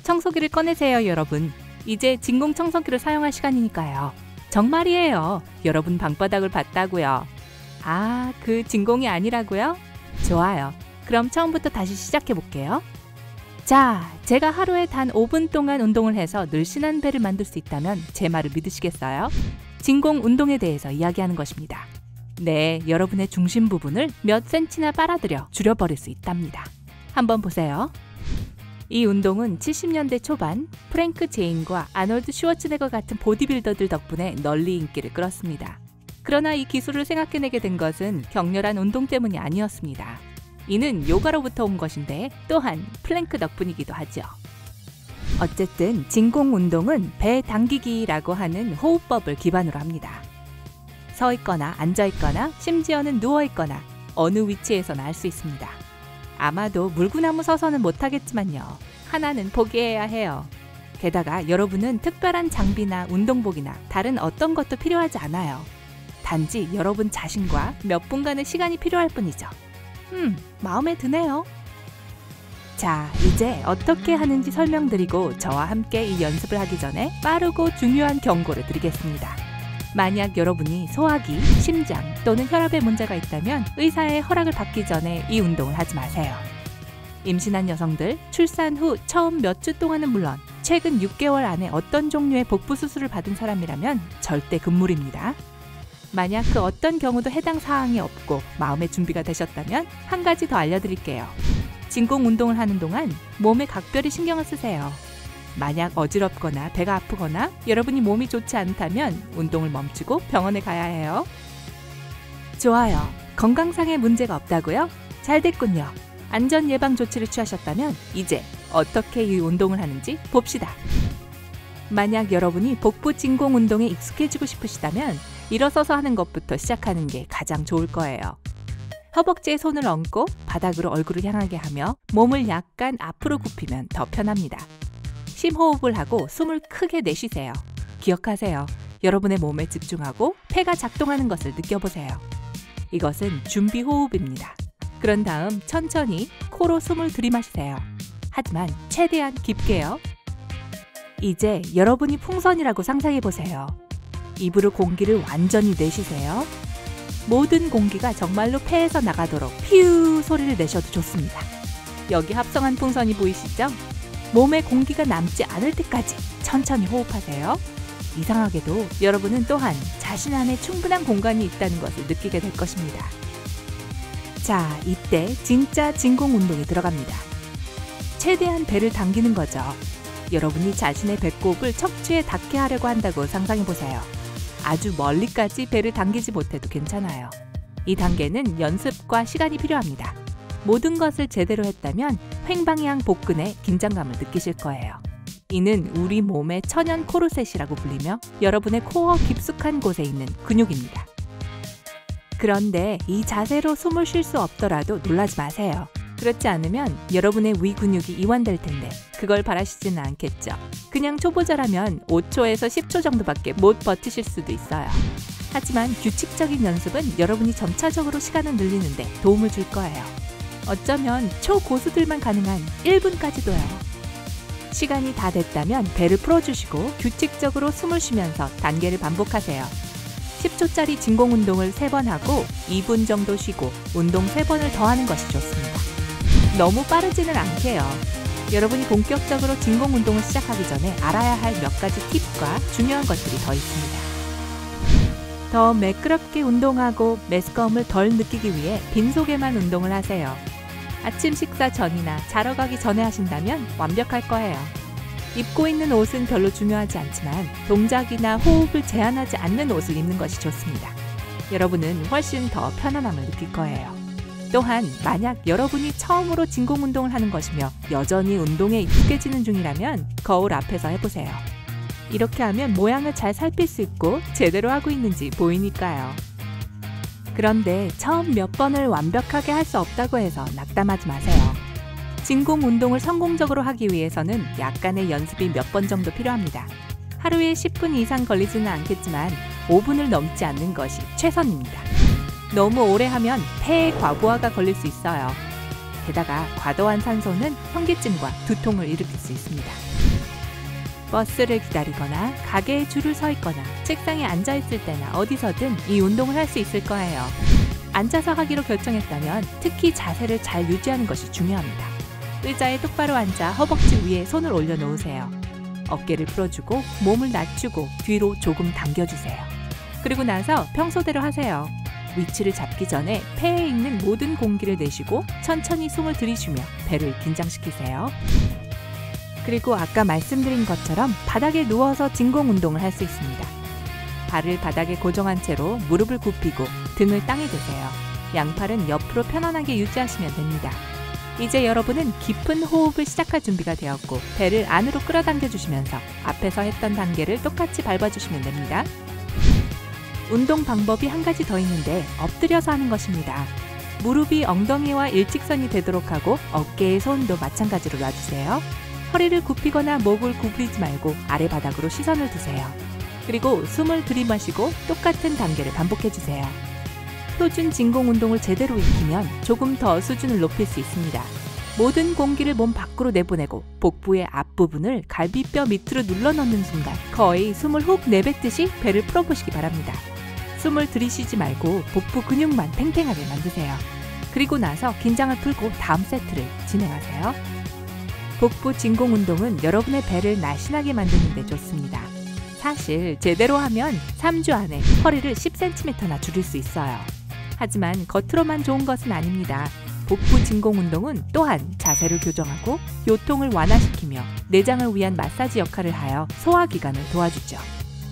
청소기를 꺼내세요, 여러분. 이제 진공 청소기를 사용할 시간이니까요. 정말이에요. 여러분 방바닥을 봤다고요. 아, 그 진공이 아니라고요? 좋아요. 그럼 처음부터 다시 시작해 볼게요. 자, 제가 하루에 단 5분 동안 운동을 해서 늘씬한 배를 만들 수 있다면 제 말을 믿으시겠어요? 진공 운동에 대해서 이야기하는 것입니다. 네, 여러분의 중심 부분을 몇 센치나 빨아들여 줄여버릴 수 있답니다. 한번 보세요. 이 운동은 70년대 초반 프랭크 제인과 아놀드 슈워츠네거 같은 보디빌더들 덕분에 널리 인기를 끌었습니다. 그러나 이 기술을 생각해내게 된 것은 격렬한 운동 때문이 아니었습니다. 이는 요가로부터 온 것인데 또한 플랭크 덕분이기도 하죠. 어쨌든 진공 운동은 배 당기기라고 하는 호흡법을 기반으로 합니다. 서 있거나 앉아 있거나 심지어는 누워 있거나 어느 위치에서나 할 수 있습니다. 아마도 물구나무 서서는 못하겠지만요. 하나는 포기해야 해요. 게다가 여러분은 특별한 장비나 운동복이나 다른 어떤 것도 필요하지 않아요. 단지 여러분 자신과 몇 분간의 시간이 필요할 뿐이죠. 마음에 드네요. 자, 이제 어떻게 하는지 설명드리고 저와 함께 이 연습을 하기 전에 빠르고 중요한 경고를 드리겠습니다. 만약 여러분이 소화기, 심장 또는 혈압에 문제가 있다면 의사의 허락을 받기 전에 이 운동을 하지 마세요. 임신한 여성들, 출산 후 처음 몇 주 동안은 물론 최근 6개월 안에 어떤 종류의 복부 수술을 받은 사람이라면 절대 금물입니다. 만약 그 어떤 경우도 해당 사항이 없고 마음의 준비가 되셨다면 한 가지 더 알려드릴게요. 진공 운동을 하는 동안 몸에 각별히 신경을 쓰세요. 만약 어지럽거나 배가 아프거나 여러분이 몸이 좋지 않다면 운동을 멈추고 병원에 가야 해요. 좋아요. 건강상의 문제가 없다고요? 잘 됐군요. 안전 예방 조치를 취하셨다면 이제 어떻게 이 운동을 하는지 봅시다. 만약 여러분이 복부 진공 운동에 익숙해지고 싶으시다면 일어서서 하는 것부터 시작하는 게 가장 좋을 거예요. 허벅지에 손을 얹고 바닥으로 얼굴을 향하게 하며 몸을 약간 앞으로 굽히면 더 편합니다. 심호흡을 하고 숨을 크게 내쉬세요. 기억하세요. 여러분의 몸에 집중하고 폐가 작동하는 것을 느껴보세요. 이것은 준비 호흡입니다. 그런 다음 천천히 코로 숨을 들이마시세요. 하지만 최대한 깊게요. 이제 여러분이 풍선이라고 상상해보세요. 입으로 공기를 완전히 내쉬세요. 모든 공기가 정말로 폐에서 나가도록 피우 소리를 내셔도 좋습니다. 여기 합성한 풍선이 보이시죠? 몸에 공기가 남지 않을 때까지 천천히 호흡하세요. 이상하게도 여러분은 또한 자신 안에 충분한 공간이 있다는 것을 느끼게 될 것입니다. 자, 이때 진짜 진공 운동이 들어갑니다. 최대한 배를 당기는 거죠. 여러분이 자신의 배꼽을 척추에 닿게 하려고 한다고 상상해보세요. 아주 멀리까지 배를 당기지 못해도 괜찮아요. 이 단계는 연습과 시간이 필요합니다. 모든 것을 제대로 했다면 횡방향 복근에 긴장감을 느끼실 거예요. 이는 우리 몸의 천연 코르셋이라고 불리며 여러분의 코어 깊숙한 곳에 있는 근육입니다. 그런데 이 자세로 숨을 쉴 수 없더라도 놀라지 마세요. 그렇지 않으면 여러분의 위 근육이 이완될 텐데 그걸 바라시지는 않겠죠. 그냥 초보자라면 5초에서 10초 정도밖에 못 버티실 수도 있어요. 하지만 규칙적인 연습은 여러분이 점차적으로 시간을 늘리는데 도움을 줄 거예요. 어쩌면 초고수들만 가능한 1분까지도요. 시간이 다 됐다면 배를 풀어주시고 규칙적으로 숨을 쉬면서 단계를 반복하세요. 10초짜리 진공 운동을 3번 하고 2분 정도 쉬고 운동 3번을 더 하는 것이 좋습니다. 너무 빠르지는 않게요. 여러분이 본격적으로 진공 운동을 시작하기 전에 알아야 할 몇 가지 팁과 중요한 것들이 더 있습니다. 더 매끄럽게 운동하고 메스꺼움을 덜 느끼기 위해 빈속에만 운동을 하세요. 아침 식사 전이나 자러 가기 전에 하신다면 완벽할 거예요. 입고 있는 옷은 별로 중요하지 않지만 동작이나 호흡을 제한하지 않는 옷을 입는 것이 좋습니다. 여러분은 훨씬 더 편안함을 느낄 거예요. 또한 만약 여러분이 처음으로 진공 운동을 하는 것이며 여전히 운동에 익숙해지는 중이라면 거울 앞에서 해보세요. 이렇게 하면 모양을 잘 살필 수 있고 제대로 하고 있는지 보이니까요. 그런데 처음 몇 번을 완벽하게 할 수 없다고 해서 낙담하지 마세요. 진공 운동을 성공적으로 하기 위해서는 약간의 연습이 몇 번 정도 필요합니다. 하루에 10분 이상 걸리지는 않겠지만 5분을 넘지 않는 것이 최선입니다. 너무 오래 하면 폐에 과부하가 걸릴 수 있어요. 게다가 과도한 산소는 현기증과 두통을 일으킬 수 있습니다. 버스를 기다리거나 가게에 줄을 서 있거나 책상에 앉아 있을 때나 어디서든 이 운동을 할 수 있을 거예요. 앉아서 하기로 결정했다면 특히 자세를 잘 유지하는 것이 중요합니다. 의자에 똑바로 앉아 허벅지 위에 손을 올려놓으세요. 어깨를 풀어주고 몸을 낮추고 뒤로 조금 당겨주세요. 그리고 나서 평소대로 하세요. 위치를 잡기 전에 폐에 있는 모든 공기를 내쉬고 천천히 숨을 들이쉬며 배를 긴장시키세요. 그리고 아까 말씀드린 것처럼 바닥에 누워서 진공 운동을 할 수 있습니다. 발을 바닥에 고정한 채로 무릎을 굽히고 등을 땅에 대세요. 양팔은 옆으로 편안하게 유지하시면 됩니다. 이제 여러분은 깊은 호흡을 시작할 준비가 되었고 배를 안으로 끌어당겨 주시면서 앞에서 했던 단계를 똑같이 밟아주시면 됩니다. 운동 방법이 한 가지 더 있는데 엎드려서 하는 것입니다. 무릎이 엉덩이와 일직선이 되도록 하고 어깨의 손도 마찬가지로 놔주세요. 허리를 굽히거나 목을 구부리지 말고 아래 바닥으로 시선을 두세요. 그리고 숨을 들이마시고 똑같은 단계를 반복해주세요. 표준 진공 운동을 제대로 익히면 조금 더 수준을 높일 수 있습니다. 모든 공기를 몸 밖으로 내보내고 복부의 앞부분을 갈비뼈 밑으로 눌러넣는 순간 거의 숨을 훅 내뱉듯이 배를 풀어보시기 바랍니다. 숨을 들이쉬지 말고 복부 근육만 탱탱하게 만드세요. 그리고 나서 긴장을 풀고 다음 세트를 진행하세요. 복부 진공 운동은 여러분의 배를 날씬하게 만드는 데 좋습니다. 사실 제대로 하면 3주 안에 허리를 10cm나 줄일 수 있어요. 하지만 겉으로만 좋은 것은 아닙니다. 복부 진공 운동은 또한 자세를 교정하고 요통을 완화시키며 내장을 위한 마사지 역할을 하여 소화기관을 도와주죠.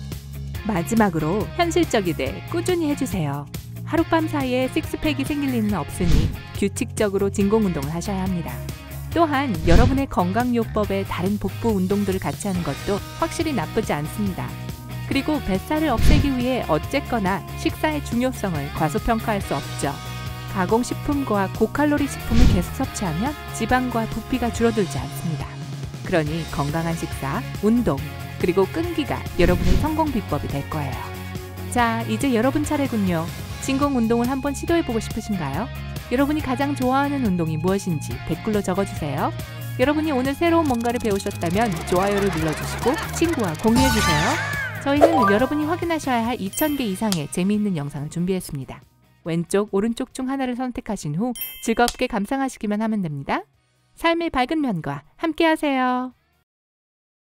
마지막으로 현실적이되 꾸준히 해주세요. 하룻밤 사이에 식스팩이 생길 리는 없으니 규칙적으로 진공 운동을 하셔야 합니다. 또한 여러분의 건강요법에 다른 복부 운동들을 같이 하는 것도 확실히 나쁘지 않습니다. 그리고 뱃살을 없애기 위해 어쨌거나 식사의 중요성을 과소평가할 수 없죠. 가공식품과 고칼로리 식품을 계속 섭취하면 지방과 부피가 줄어들지 않습니다. 그러니 건강한 식사, 운동, 그리고 끈기가 여러분의 성공 비법이 될 거예요. 자, 이제 여러분 차례군요. 진공 운동을 한번 시도해보고 싶으신가요? 여러분이 가장 좋아하는 운동이 무엇인지 댓글로 적어주세요. 여러분이 오늘 새로운 뭔가를 배우셨다면 좋아요를 눌러주시고 친구와 공유해주세요. 저희는 여러분이 확인하셔야 할 2000개 이상의 재미있는 영상을 준비했습니다. 왼쪽, 오른쪽 중 하나를 선택하신 후 즐겁게 감상하시기만 하면 됩니다. 삶의 밝은 면과 함께하세요.